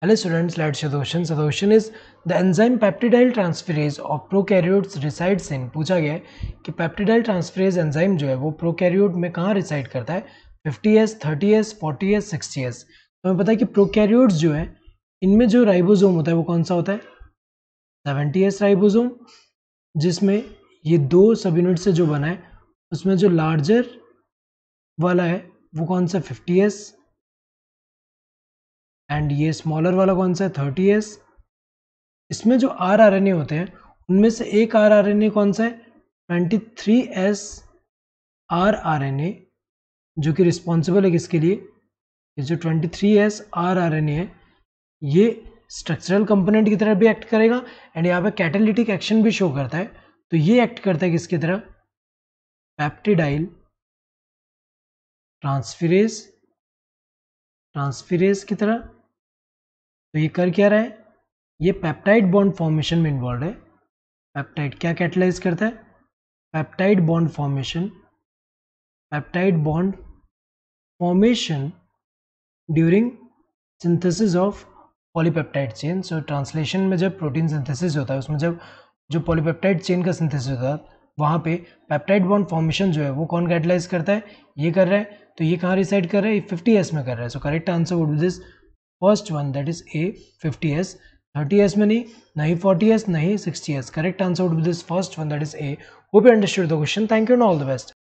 Hello students, let's show the question. So the question is the enzyme peptidyl transferase of prokaryotes resides in. पूछा गया है कि peptidyl transferase enzyme जो है वो प्रोकैरियोट में कहाँ रिसाइड करता है, 50s, 30s, 40s, 60s। तो हमें पता है कि प्रोकैरियोट्स जो है इनमें जो राइबोसोम होता है वो कौन सा होता है, 70s राइबोसोम, जिसमें ये दो सब यूनिट से जो बना है उसमें जो लार्जर वाला है वो कौन सा, 50s, एंड ये स्मॉलर वाला कौन सा है, 30s। इसमें जो rRNA होते हैं उनमें से एक rRNA कौन सा है, 23S rRNA, जो कि रिस्पॉन्सिबल है किसके लिए, ये जो 23S rRNA है ये स्ट्रक्चरल कंपोनेंट की तरह भी एक्ट करेगा एंड यहाँ पे कैटालिटिक एक्शन भी शो करता है। तो ये एक्ट करता है किसकी तरह, पेप्टिडाइल ट्रांसफेरेज की तरह। तो ये कर क्या रहा है, ये पेप्टाइड बॉन्ड फॉर्मेशन में इन्वॉल्व है। पेप्टाइड क्या कैटलाइज करता है, peptide bond formation during synthesis of polypeptide chain. So translation में जब प्रोटीन सिंथेसिस होता है उसमें जब जो पॉलीपेप्टाइड चेन का सिंथेसिस होता है वहाँ पे पेप्टाइड बॉन्ड फॉर्मेशन जो है वो कौन कैटलाइज करता है, ये कर रहा है। तो ये कहाँ रिसाइड कर रहा है, 50s में कर रहा है। So correct answer would be this first one, that is A, 50s। 30s में नहीं, नहीं 40s, नहीं 60s। Correct answer would be this first one, that is A. Hope you understood the question. Thank you and all the best.